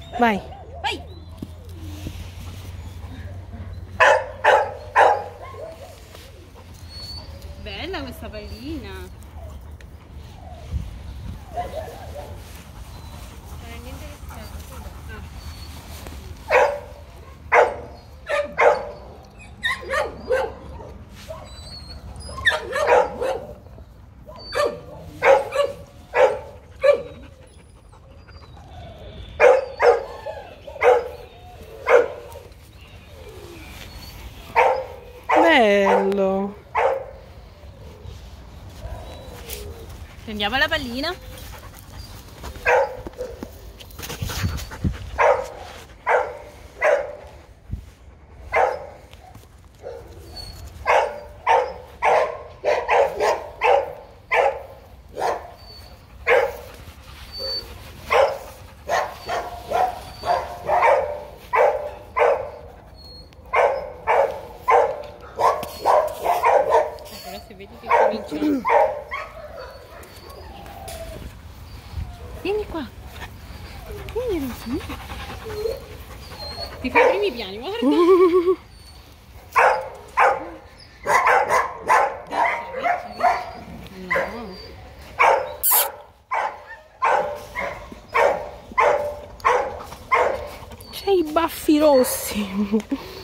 Vai. Vai. Bella questa pallina. Bello. Prendiamo la pallina. Ora se vedi che comincia. Vieni qua. Vieni Rosy. Ti fai i primi piani, guarda. No. C'hai i baffi rossi.